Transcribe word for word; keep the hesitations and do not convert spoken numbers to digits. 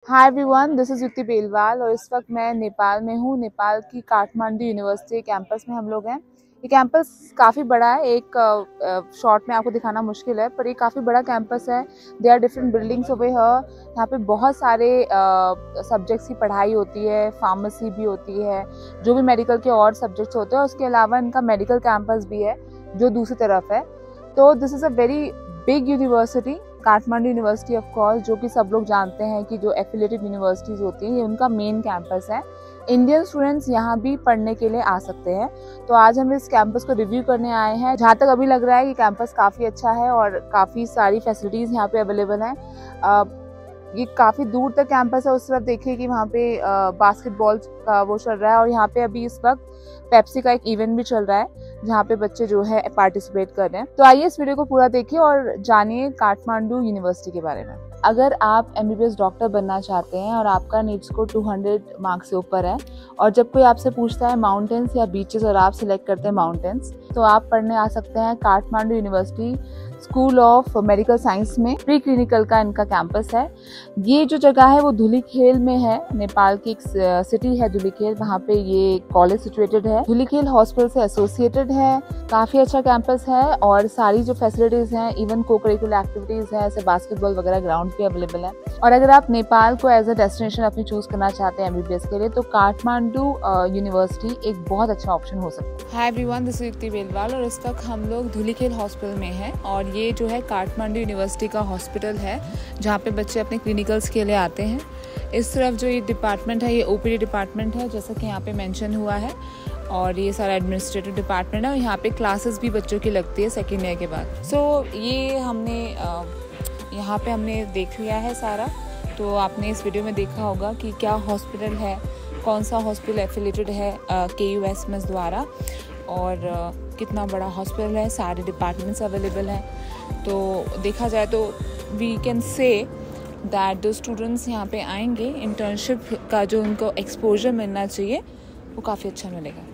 Hi everyone, this is युक्ति बेलवाल और इस वक्त मैं नेपाल में हूँ। नेपाल की काठमांडू यूनिवर्सिटी कैंपस में हम लोग हैं। ये कैंपस काफ़ी बड़ा है, एक शॉर्ट में आपको दिखाना मुश्किल है, पर ये काफ़ी बड़ा कैंपस है। There are different buildings over here. यहाँ पे बहुत सारे सब्जेक्ट्स की पढ़ाई होती है, फार्मेसी भी होती है, जो भी मेडिकल के और सब्जेक्ट्स होते हैं। उसके अलावा इनका मेडिकल कैंपस भी है जो दूसरी तरफ है। तो this is a very big university, Kathmandu university of course, जो कि सब लोग जानते हैं कि जो एफिलिएटेड यूनिवर्सिटीज़ होती हैं ये उनका मेन कैंपस है। इंडियन स्टूडेंट्स यहाँ भी पढ़ने के लिए आ सकते हैं। तो आज हम इस कैंपस को रिव्यू करने आए हैं। जहाँ तक अभी लग रहा है कि कैंपस काफ़ी अच्छा है और काफ़ी सारी फैसिलिटीज़ यहाँ पे अवेलेबल हैं। ये काफ़ी दूर तक कैंपस है। उस तरफ देखिए कि वहाँ पे बास्केटबॉल का वो चल रहा है और यहाँ पे अभी इस वक्त पेप्सी का एक इवेंट भी चल रहा है जहाँ पे बच्चे जो है पार्टिसिपेट कर रहे हैं। तो आइए इस वीडियो को पूरा देखिए और जानिए काठमांडू यूनिवर्सिटी के बारे में। अगर आप एमबीबीएस डॉक्टर बनना चाहते हैं और आपका नीट स्कोर दो सौ मार्क्स से ऊपर है और जब कोई आपसे पूछता है माउंटेन्स या बीचेस और आप सिलेक्ट करते हैं माउंटेन्स, तो आप पढ़ने आ सकते हैं Kathmandu university school of medical science में। प्री क्लिनिकल का इनका कैंपस है। ये जो जगह है वो धुलीखेल में है। नेपाल की एक सिटी है धुलीखेल, वहाँ पे ये कॉलेज सिचुएटेड है। धुलीखेल हॉस्पिटल से एसोसिएटेड है। काफ़ी अच्छा कैंपस है और सारी जो फैसिलिटीज़ हैं, इवन को करिकुलर एक्टिविटीज़ हैं, जैसे बास्केटबॉल वगैरह ग्राउंड भी अवेलेबल है। और अगर आप नेपाल को एज अ डेस्टिनेशन अपनी चूज़ करना चाहते हैं एमबीबीएस के लिए, तो काठमांडू यूनिवर्सिटी एक बहुत अच्छा ऑप्शन हो सकता है। हाय एवरीवन, दिस इज युक्ति बेलवाल और इस वक्त हम लोग धुलीखेल हॉस्पिटल में हैं और ये जो है काठमांडू यूनिवर्सिटी का हॉस्पिटल है जहाँ पे बच्चे अपने क्लिनिकल्स के लिए आते हैं। इस तरफ जो ये डिपार्टमेंट है ये ओपीडी डिपार्टमेंट है, जैसा कि यहाँ पे मेंशन हुआ है, और ये सारा एडमिनिस्ट्रेटिव डिपार्टमेंट है और यहाँ पे क्लासेस भी बच्चों की लगती है सेकेंड ईयर के बाद। सो so, ये हमने यहाँ पे हमने देख लिया है सारा। तो आपने इस वीडियो में देखा होगा कि क्या हॉस्पिटल है, कौन सा हॉस्पिटल एफिलेटेड है के यू एस एम एस द्वारा और uh, कितना बड़ा हॉस्पिटल है, सारे डिपार्टमेंट्स अवेलेबल हैं। तो देखा जाए तो वी कैन से दैट जो स्टूडेंट्स यहाँ पे आएंगे, इंटर्नशिप का जो उनको एक्सपोजर मिलना चाहिए वो काफ़ी अच्छा मिलेगा।